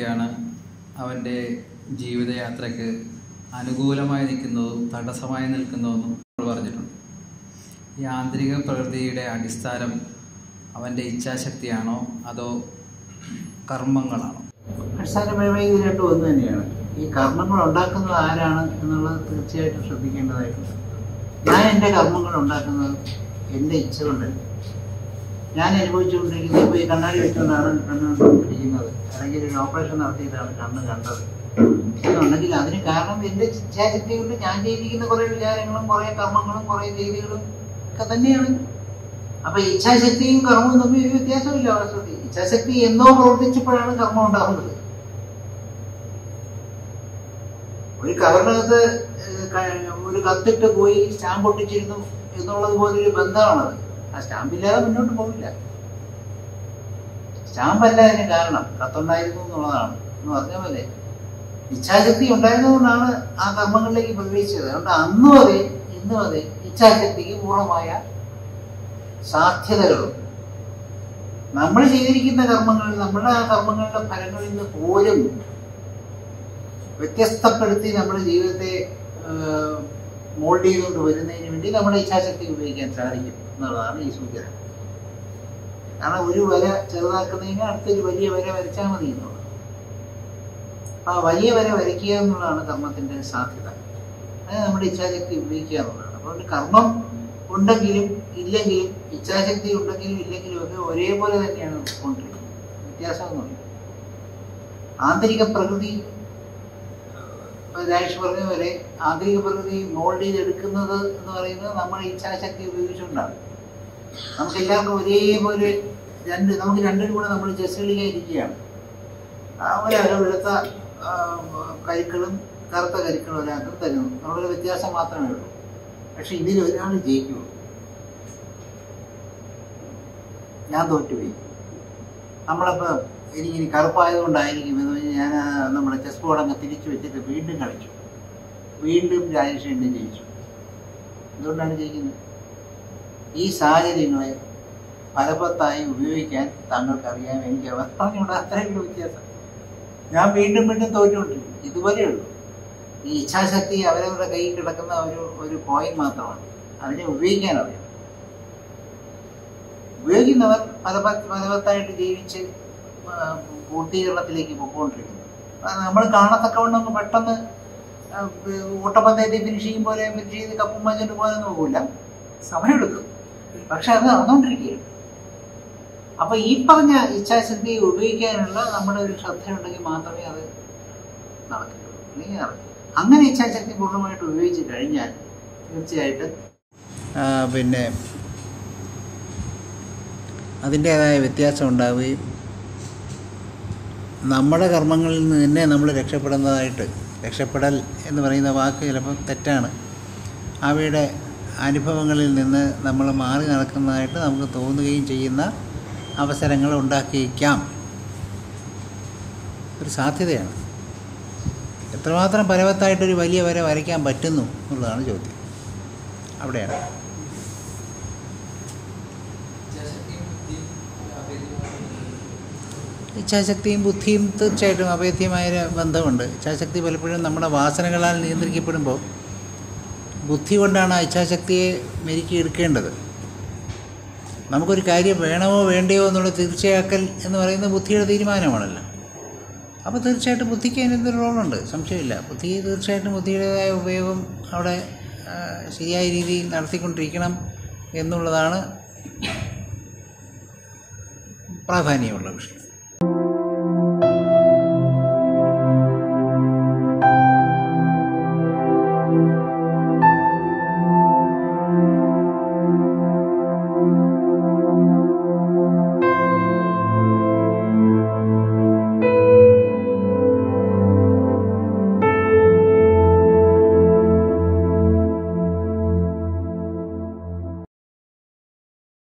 ഇച്ഛാശക്തിയാണ് അവൻ്റെ ജീവിതയാത്രയ്ക്ക് അനുകൂലമായി നിൽക്കുന്നതും തടസ്സമായി നിൽക്കുന്നതെന്നും പറഞ്ഞിട്ടുണ്ട്. ഈ ആന്തരിക പ്രകൃതിയുടെ അടിസ്ഥാനം അവൻ്റെ ഇച്ഛാശക്തിയാണോ അതോ കർമ്മങ്ങളാണോ? അടിസ്ഥാനപരമായി ഇത് രണ്ടും ഒന്ന് തന്നെയാണ്. ഈ കർമ്മങ്ങൾ ഉണ്ടാക്കുന്നത് ആരാണ് എന്നുള്ളത് തീർച്ചയായിട്ടും ശ്രദ്ധിക്കേണ്ടതായിട്ടുണ്ട്. ഞാൻ എൻ്റെ കർമ്മങ്ങൾ ഉണ്ടാക്കുന്നത് എൻ്റെ ഇച്ഛ കൊണ്ടല്ല. ഞാൻ അനുഭവിച്ചുകൊണ്ടിരിക്കുന്നത് ഇപ്പോൾ ഈ കണ്ണാടി വെച്ചുകൊണ്ടാണ് കണ്ണ് പിടിക്കുന്നത്, അല്ലെങ്കിൽ ഒരു ഓപ്പറേഷൻ നടത്തിയിട്ടാണ് കണ്ണ് കണ്ടത് എന്നുണ്ടെങ്കിൽ അതിന് കാരണം എൻ്റെ ഇച്ഛാശക്തി കൊണ്ട് ഞാൻ ചെയ്തിരിക്കുന്ന കുറേ വിചാരങ്ങളും കുറേ കർമ്മങ്ങളും കുറേ ചെയ്തികളും ഒക്കെ തന്നെയാണ്. അപ്പൊ ഇച്ഛാശക്തിയും കർമ്മവും തമ്മിൽ ഒരു വ്യത്യാസമില്ല. വാസ്തവത്തിൽ ഇച്ഛാശക്തി എന്നോ പ്രവർത്തിച്ചപ്പോഴാണ് കർമ്മം ഉണ്ടാകുന്നത്. ഒരു കവറിനകത്ത് ഒരു കത്തിട്ട് പോയി സ്റ്റാമ്പ് ഒട്ടിച്ചിരുന്നു എന്നുള്ളത് പോലൊരു ബന്ധമാണത്. ആ സ്റ്റാമ്പില്ലാതെ മുന്നോട്ട് പോകില്ല. സ്റ്റാമ്പല്ല അതിന് കാരണം, കത്തുണ്ടായിരുന്നു എന്നുള്ളതാണ് എന്ന് പറഞ്ഞ പോലെ ഇച്ഛാശക്തി ഉണ്ടായിരുന്നതുകൊണ്ടാണ് ആ കർമ്മങ്ങളിലേക്ക് പ്രവേശിച്ചത്. അതുകൊണ്ട് അന്നും അതെ ഇന്നും അതെ ഇച്ഛാശക്തിക്ക് പൂർണ്ണമായ സാധ്യതകളുണ്ട്. നമ്മൾ ചെയ്തിരിക്കുന്ന കർമ്മങ്ങളിൽ നമ്മുടെ ആ കർമ്മങ്ങളുടെ ഫലങ്ങളിൽ നിന്ന് പോലും വ്യത്യസ്തപ്പെടുത്തി നമ്മുടെ ജീവിതത്തെ മോൾഡ് ചെയ്തുകൊണ്ട് വരുന്നതിന് വേണ്ടി നമ്മുടെ ഇച്ഛാശക്തി ഉപയോഗിക്കാൻ സാധിക്കും എന്നുള്ളതാണ് ഈ സൂചന. കാരണം ഒരു വര ചെറുതാക്കുന്നതിന് അടുത്തൊരു വലിയ വര വരച്ചാൽ മതി എന്നുള്ളത്. ആ വലിയ വര വരയ്ക്കുക എന്നുള്ളതാണ് കർമ്മത്തിന്റെ സാധ്യത. അത് നമ്മുടെ ഇച്ഛാശക്തി ഉപയോഗിക്കുക എന്നുള്ളതാണ്. അതുകൊണ്ട് കർമ്മം ഉണ്ടെങ്കിലും ഇല്ലെങ്കിലും ഇച്ഛാശക്തി ഉണ്ടെങ്കിലും ഇല്ലെങ്കിലും ഒക്കെ ഒരേപോലെ തന്നെയാണ് കൊണ്ടിരിക്കുന്നത്. വ്യത്യാസമൊന്നുമില്ല. ആന്തരിക പ്രകൃതി രാജേഷ് പറഞ്ഞ പോലെ ആന്തരിക പ്രകൃതി മോൾഡ് ചെയ്തെടുക്കുന്നത് എന്ന് പറയുന്നത് നമ്മുടെ ഇച്ഛാശക്തി ഉപയോഗിച്ചുകൊണ്ടാണ്. നമുക്ക് എല്ലാവർക്കും ഒരേപോലെ നമുക്ക് രണ്ടിനും കൂടെ നമ്മൾ ചെസ് കളിക്കാതിരിക്കുകയാണ്. ഒരാൾ വെളുത്ത കരുക്കളും കറുത്ത കരുക്കളും ഒരാൾക്കും തരുന്നു. നമ്മുടെ വ്യത്യാസം മാത്രമേ ഉള്ളൂ. പക്ഷെ ഇതിൽ ഒരാൾ ജയിക്കുള്ളൂ. ഞാൻ തോറ്റുപോയി. നമ്മളിപ്പോൾ എനിക്കിനി കറുപ്പായതുകൊണ്ടായിരിക്കും എന്ന് പറഞ്ഞാൽ ഞാൻ നമ്മുടെ ചെസ് ബോർഡ് അങ്ങ് തിരിച്ചു വെച്ചിട്ട് വീണ്ടും കളിച്ചു. വീണ്ടും രാജേഷ് എന്നെ ജയിച്ചു. എന്തുകൊണ്ടാണ് ജയിക്കുന്നത്? ഈ സാഹചര്യങ്ങളെ ഫലവത്തായി ഉപയോഗിക്കാൻ താങ്കൾക്കറിയാം. എനിക്ക് അവർ പറഞ്ഞുകൊണ്ട് അത്രയുള്ള വ്യത്യാസം. ഞാൻ വീണ്ടും വീണ്ടും തോറ്റുകൊണ്ടിരിക്കും. ഇതുപോലെയുള്ളൂ. ഈ ഇച്ഛാശക്തി അവരവരുടെ കയ്യിൽ കിടക്കുന്ന ഒരു കോയിൻ മാത്രമാണ്. അതിനെ ഉപയോഗിക്കാൻ അറിയാം. ഉപയോഗിക്കുന്നവർ ഫലവത്തായിട്ട് ജീവിച്ച് പൂർത്തീകരണത്തിലേക്ക് പോയിക്കൊണ്ടിരിക്കുന്നു. നമ്മൾ കാണത്തക്കവണ്ണം പെട്ടെന്ന് ഓട്ടപ്പന്തയത്തിൽ ഫിനിഷ് ചെയ്യും പോലെ ഫിനിഷ് ചെയ്ത് കപ്പും വാങ്ങിച്ചിട്ട് പോകാനൊന്നും നോക്കില്ല. സമയമെടുക്കും. പക്ഷെ അത് നടന്നുകൊണ്ടിരിക്കുകയാണ്. അപ്പൊ ഈ പറഞ്ഞ ഇച്ഛാശക്തി ഉപയോഗിക്കാനുള്ള നമ്മുടെ ഒരു ശ്രദ്ധയുണ്ടെങ്കിൽ മാത്രമേ അത് നടക്കുകയുള്ളൂ. അല്ലെങ്കിൽ നടക്കില്ല. അങ്ങനെ ഇച്ഛാശക്തി പൂർണ്ണമായിട്ട് ഉപയോഗിച്ച് കഴിഞ്ഞാൽ തീർച്ചയായിട്ടും പിന്നെ അതിൻ്റേതായ വ്യത്യാസം ഉണ്ടാവുകയും നമ്മുടെ കർമ്മങ്ങളിൽ നിന്ന് തന്നെ നമ്മൾ രക്ഷപ്പെടൽ എന്ന് പറയുന്ന വാക്ക് ചിലപ്പോൾ തെറ്റാണ്. അവയുടെ അനുഭവങ്ങളിൽ നിന്ന് നമ്മൾ മാറി നടക്കുന്നതായിട്ട് നമുക്ക് തോന്നുകയും ചെയ്യുന്ന അവസരങ്ങൾ ഉണ്ടാക്കിയേക്കാം. ഒരു സാധ്യതയാണ്. എത്രമാത്രം ഫലവത്തായിട്ടൊരു വലിയ വര വരയ്ക്കാൻ പറ്റുന്നു എന്നുള്ളതാണ് ചോദ്യം. അവിടെയാണ് ഇച്ഛാശക്തിയും ബുദ്ധിയും തീർച്ചയായിട്ടും അഭേദ്യമായ ബന്ധമുണ്ട്. ഇച്ഛാശക്തി പലപ്പോഴും നമ്മുടെ വാസനകളാൽ നിയന്ത്രിക്കപ്പെടുമ്പോൾ ബുദ്ധി കൊണ്ടാണ് ആ ഇച്ഛാശക്തിയെ മെരുക്കിയെടുക്കേണ്ടത്. നമുക്കൊരു കാര്യം വേണമോ വേണ്ടയോ എന്നുള്ള തീർച്ചയാക്കൽ എന്ന് പറയുന്നത് ബുദ്ധിയുടെ തീരുമാനമാണല്ലോ. അപ്പോൾ തീർച്ചയായിട്ടും ബുദ്ധിക്ക് അതിനെന്തൊരു റോളുണ്ട്, സംശയമില്ല. ബുദ്ധി തീർച്ചയായിട്ടും ബുദ്ധിയുടേതായ ഉപയോഗം അവിടെ ശരിയായ രീതിയിൽ നടത്തിക്കൊണ്ടിരിക്കണം എന്നുള്ളതാണ് പ്രാധാന്യമുള്ള വിഷയം.